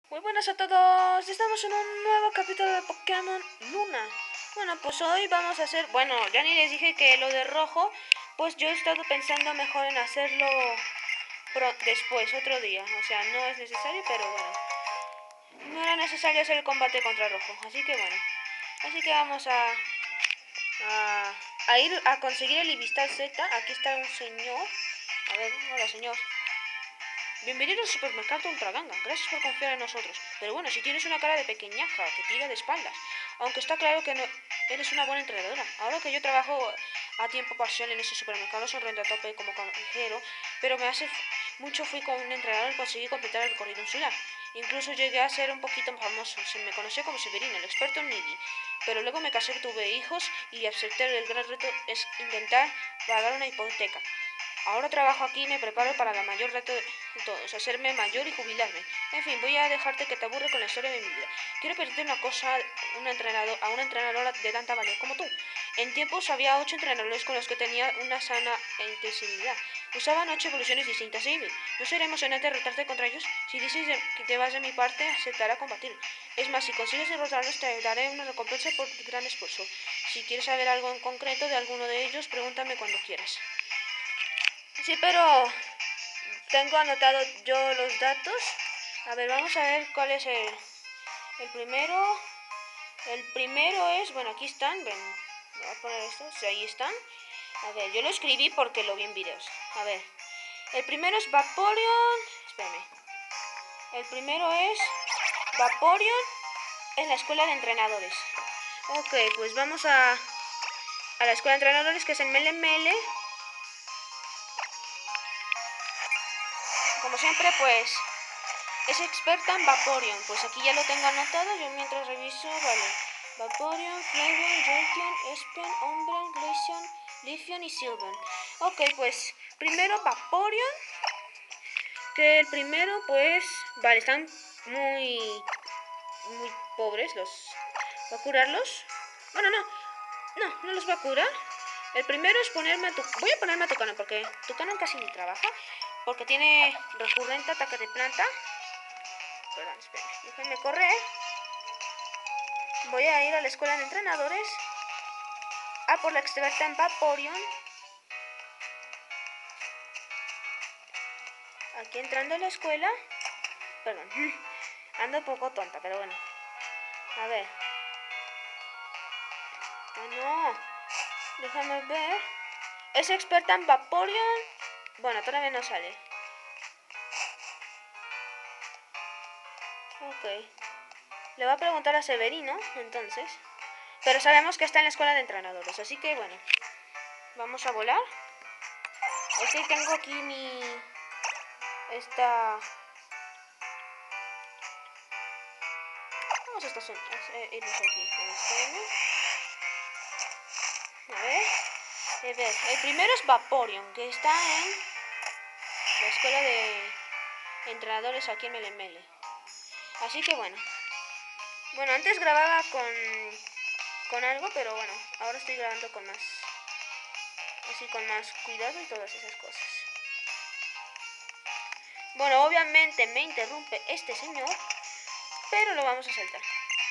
Muy buenas a todos, estamos en un nuevo capítulo de Pokémon Luna. Bueno, pues hoy vamos a hacer, bueno, ya ni les dije que lo de rojo, pues yo he estado pensando mejor en hacerlo después, otro día. O sea, no es necesario, pero bueno, no era necesario hacer el combate contra rojo, así que bueno. Así que vamos a ir a conseguir el Ibistal Z. Aquí está un señor. A ver, hola señor. Bienvenido al supermercado Ultraganga, gracias por confiar en nosotros. Pero bueno, si tienes una cara de pequeñaja que tira de espaldas, aunque está claro que no eres una buena entrenadora. Ahora que yo trabajo a tiempo parcial en ese supermercado, sonriendo a tope como cajero, pero mucho fui con un entrenador y conseguí completar el recorrido insular. Incluso llegué a ser un poquito famoso, se me conoció como Severino, el experto en Nigi. Pero luego me casé, tuve hijos y acepté el gran reto es intentar pagar una hipoteca. Ahora trabajo aquí y me preparo para la mayor reto de todos, hacerme mayor y jubilarme. En fin, voy a dejarte que te aburre con la historia de mi vida. Quiero pedirte una cosa a una entrenadora de tanta valor como tú. En tiempos había 8 entrenadores con los que tenía una sana intensidad. Usaban 8 evoluciones distintas. Sí, no seré emocionante retarte contra ellos. Si dices que te vas de mi parte, aceptaré combatir. Es más, si consigues derrotarlos, te daré una recompensa por tu gran esfuerzo. Si quieres saber algo en concreto de alguno de ellos, pregúntame cuando quieras. Sí, pero tengo anotado yo los datos. A ver, vamos a ver cuál es el primero. El primero es, bueno, aquí están, ven, voy a poner estos, sí, ahí están. A ver, yo lo escribí porque lo vi en videos. A ver, el primero es Vaporeon, espérame. El primero es Vaporeon en la escuela de entrenadores. Ok, pues vamos a la escuela de entrenadores, que es en Melemele. Como siempre, pues es experta en Vaporeon. Pues aquí ya lo tengo anotado. Yo mientras reviso, vale. Vaporeon, Flareon, Jolteon, Espen, Umbreon, Glaceon, Leafeon y Sylveon. Ok, pues primero Vaporeon. Que el primero, pues, vale, están muy pobres. ¿Va a curarlos? Bueno, no los va a curar. El primero es ponerme a voy a ponerme a Tucano, porque Tucano casi ni trabaja. Porque tiene recurrente ataque de planta. Perdón, esperen, déjenme correr. Voy a ir a la escuela de entrenadores por la experta en Vaporeon. Aquí entrando a la escuela. Perdón, ando un poco tonta, pero bueno. A ver. Oh, no. Déjame ver. Es experta en Vaporeon. Bueno, todavía no sale. Ok. Le voy a preguntar a Severino, entonces. Pero sabemos que está en la escuela de entrenadores, así que bueno. Vamos a volar. Ok, tengo aquí vamos a irnos aquí. A ver. El primero es Vaporeon, que está en la escuela de entrenadores aquí en Melemele. Así que bueno. Bueno, antes grababa con algo, pero bueno, ahora estoy grabando con más cuidado y todas esas cosas. Bueno, obviamente me interrumpe este señor, pero lo vamos a saltar.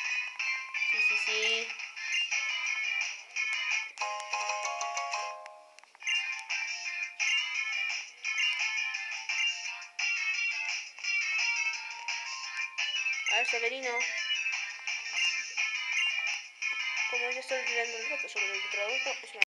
Sí. A ver, Severino. Como yo estoy olvidando el reto sobre el traductor,